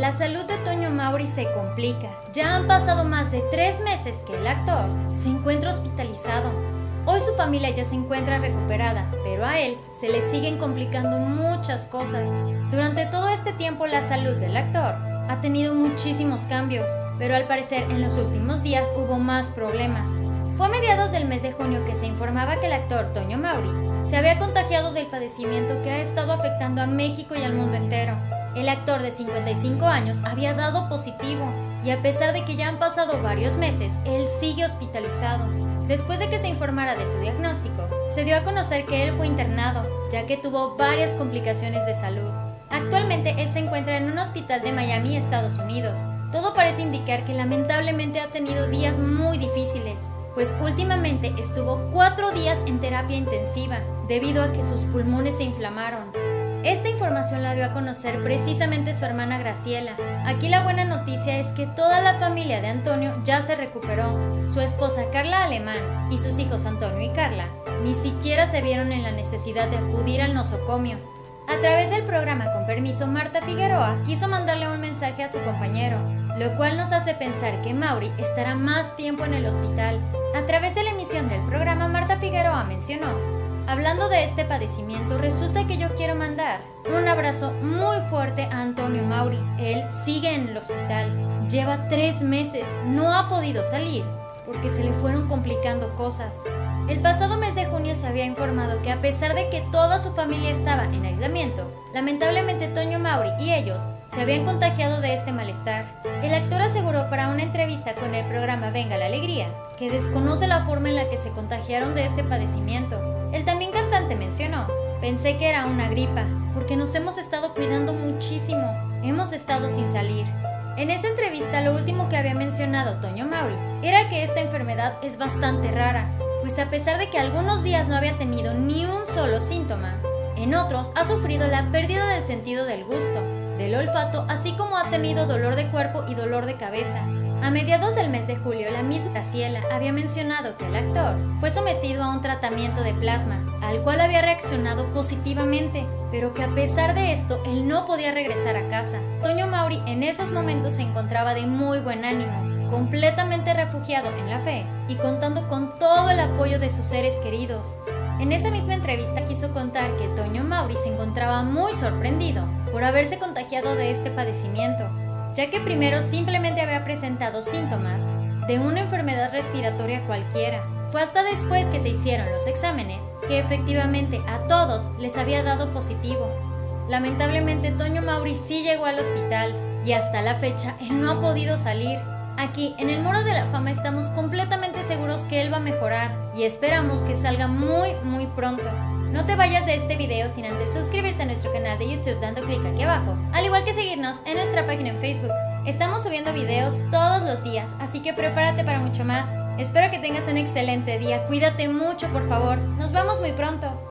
la salud de Toño Mauri se complica. Ya han pasado más de 3 meses que el actor se encuentra hospitalizado. Hoy su familia ya se encuentra recuperada, pero a él se le siguen complicando muchas cosas. Durante todo este tiempo la salud del actor ha tenido muchísimos cambios, pero al parecer en los últimos días hubo más problemas. Fue a mediados del mes de junio que se informaba que el actor Toño Mauri se había contagiado del padecimiento que ha estado afectando a México y al mundo entero. El actor de 55 años había dado positivo y a pesar de que ya han pasado varios meses, él sigue hospitalizado. Después de que se informara de su diagnóstico, se dio a conocer que él fue internado, ya que tuvo varias complicaciones de salud. Actualmente él se encuentra en un hospital de Miami, Estados Unidos. Todo parece indicar que lamentablemente ha tenido días muy difíciles, pues últimamente estuvo 4 días en terapia intensiva, debido a que sus pulmones se inflamaron. Esta información la dio a conocer precisamente su hermana Graciela. Aquí la buena noticia es que toda la familia de Antonio ya se recuperó. Su esposa Carla Alemán y sus hijos Antonio y Carla ni siquiera se vieron en la necesidad de acudir al nosocomio. A través del programa Con Permiso, Marta Figueroa quiso mandarle un mensaje a su compañero, lo cual nos hace pensar que Mauri estará más tiempo en el hospital. A través de la emisión del programa, Marta Figueroa mencionó: hablando de este padecimiento, resulta que yo quiero mandar un abrazo muy fuerte a Antonio Mauri. Él sigue en el hospital, lleva 3 meses, no ha podido salir porque se le fueron complicando cosas. El pasado mes de junio se había informado que a pesar de que toda su familia estaba en aislamiento, lamentablemente Toño Mauri y ellos se habían contagiado de este malestar. El actor aseguró para una entrevista con el programa Venga la Alegría que desconoce la forma en la que se contagiaron de este padecimiento. El también cantante mencionó: pensé que era una gripa, porque nos hemos estado cuidando muchísimo, hemos estado sin salir. En esa entrevista lo último que había mencionado Toño Mauri era que esta enfermedad es bastante rara, pues a pesar de que algunos días no había tenido ni un solo síntoma, en otros ha sufrido la pérdida del sentido del gusto, del olfato, así como ha tenido dolor de cuerpo y dolor de cabeza. A mediados del mes de julio, la misma Graciela había mencionado que el actor fue sometido a un tratamiento de plasma, al cual había reaccionado positivamente, pero que a pesar de esto, él no podía regresar a casa. Toño Mauri en esos momentos se encontraba de muy buen ánimo, completamente refugiado en la fe y contando con todo el apoyo de sus seres queridos. En esa misma entrevista quiso contar que Toño Mauri se encontraba muy sorprendido por haberse contagiado de este padecimiento, ya que primero simplemente había presentado síntomas de una enfermedad respiratoria cualquiera. Fue hasta después que se hicieron los exámenes que efectivamente a todos les había dado positivo. Lamentablemente Toño Mauri sí llegó al hospital y hasta la fecha él no ha podido salir. Aquí en el Muro de la Fama estamos completamente seguros que él va a mejorar y esperamos que salga muy pronto. No te vayas de este video sin antes suscribirte a nuestro canal de YouTube dando clic aquí abajo, al igual que seguirnos en nuestra página en Facebook. Estamos subiendo videos todos los días, así que prepárate para mucho más. Espero que tengas un excelente día, cuídate mucho por favor, nos vemos muy pronto.